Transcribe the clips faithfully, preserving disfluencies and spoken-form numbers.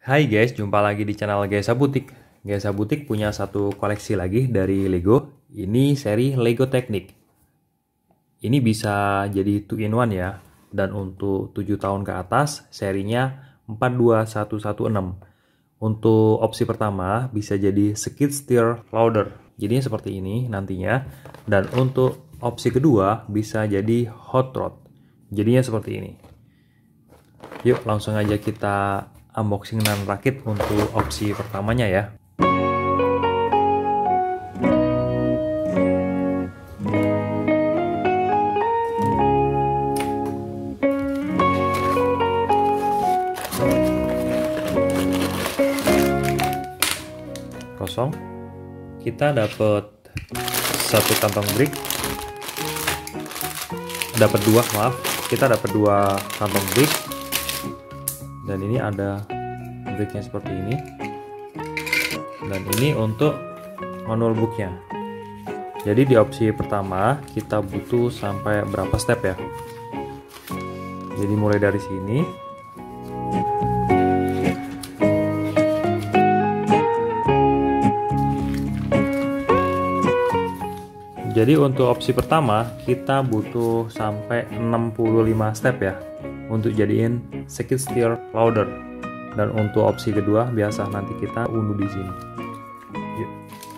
Hai guys, jumpa lagi di channel Gaesa Butik. Gaesa Butik punya satu koleksi lagi dari Lego. Ini seri Lego Technic. Ini bisa jadi two in one ya. Dan untuk tujuh tahun ke atas, serinya empat dua satu satu enam. Untuk opsi pertama bisa jadi skid steer loader. Jadinya seperti ini nantinya. Dan untuk opsi kedua bisa jadi hot rod. Jadinya seperti ini. Yuk langsung aja kita unboxing dan rakit untuk opsi pertamanya ya. Kosong. Kita dapat satu kantong brick. Dapat dua, maaf. Kita dapat dua kantong brick. Dan ini ada bricknya seperti ini, dan ini untuk manual booknya. Jadi di opsi pertama kita butuh sampai berapa step ya, jadi mulai dari sini. Jadi untuk opsi pertama kita butuh sampai enam puluh lima step ya untuk jadiin skid steer loader. Dan untuk opsi kedua biasa nanti kita unduh di sini. Yuk.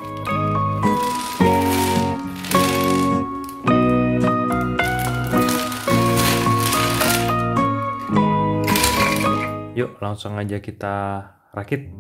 Yuk langsung aja kita rakit.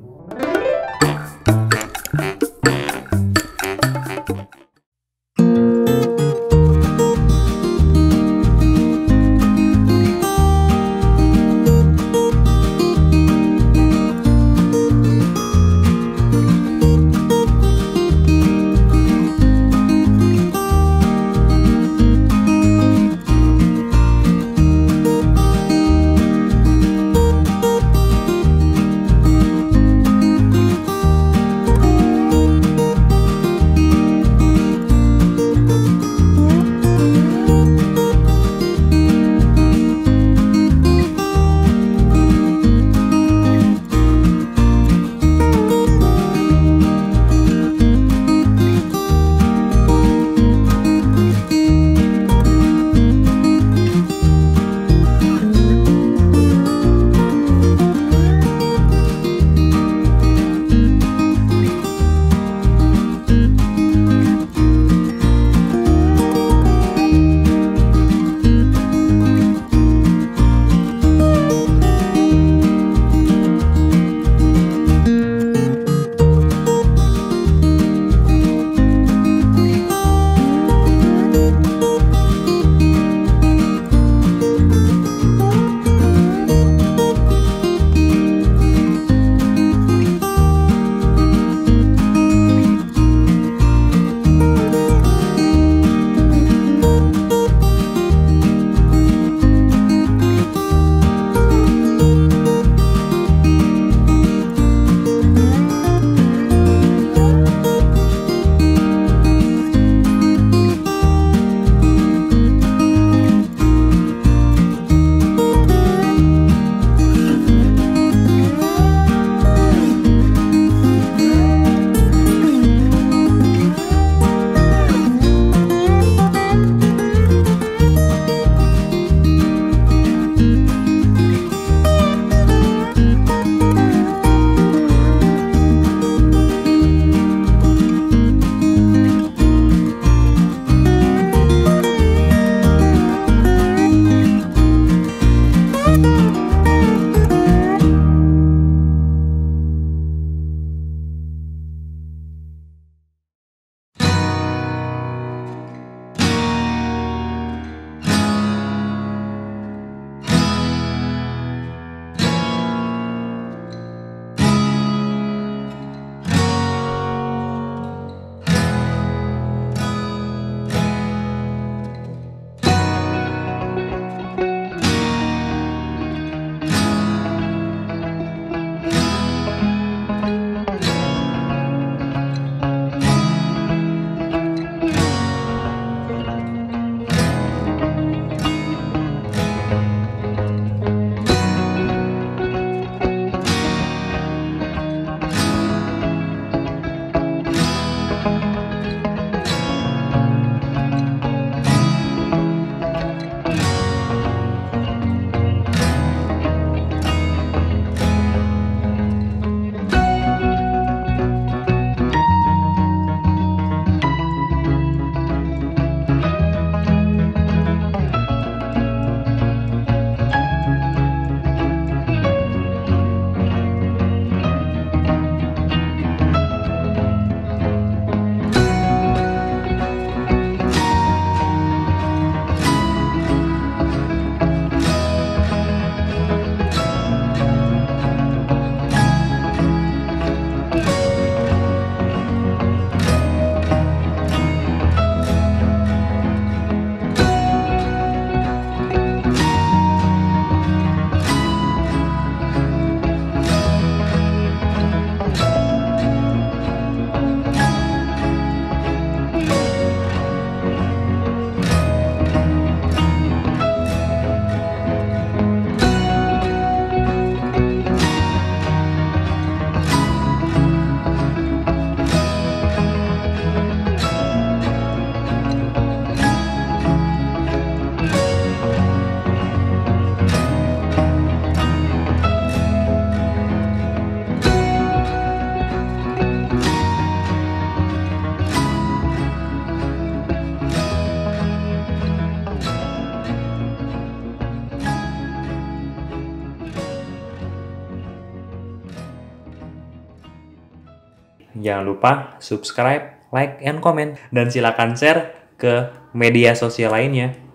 Jangan lupa subscribe, like, and comment. Dan silakan share ke media sosial lainnya.